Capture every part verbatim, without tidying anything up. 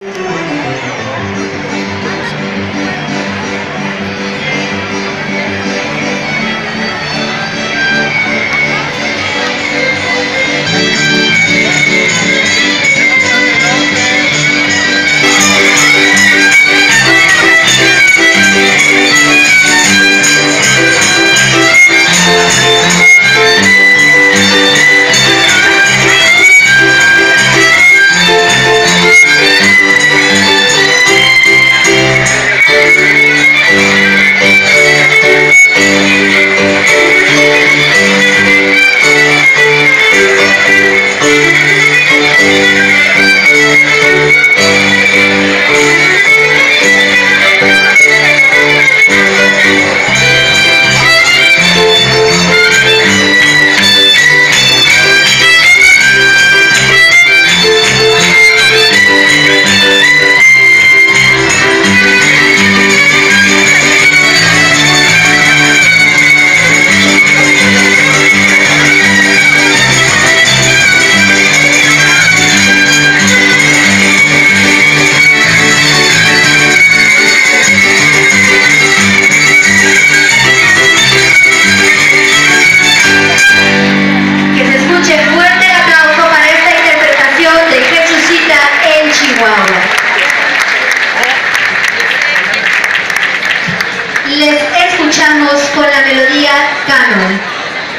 Les escuchamos con la melodía Canon.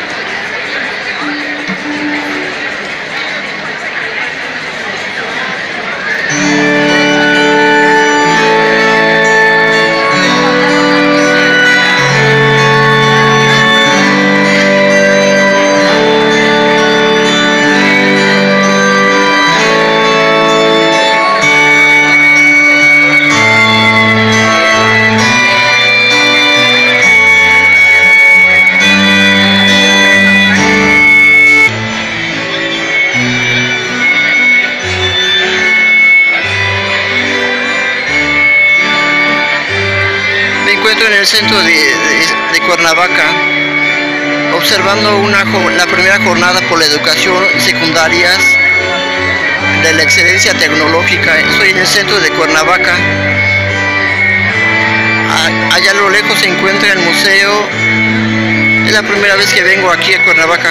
En el centro de, de, de Cuernavaca, observando una, la primera jornada por la educación secundarias de la excelencia tecnológica. Estoy en el centro de Cuernavaca. Allá a lo lejos se encuentra el museo. Es la primera vez que vengo aquí a Cuernavaca.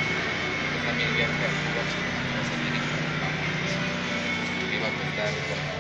También ya está, iba a costar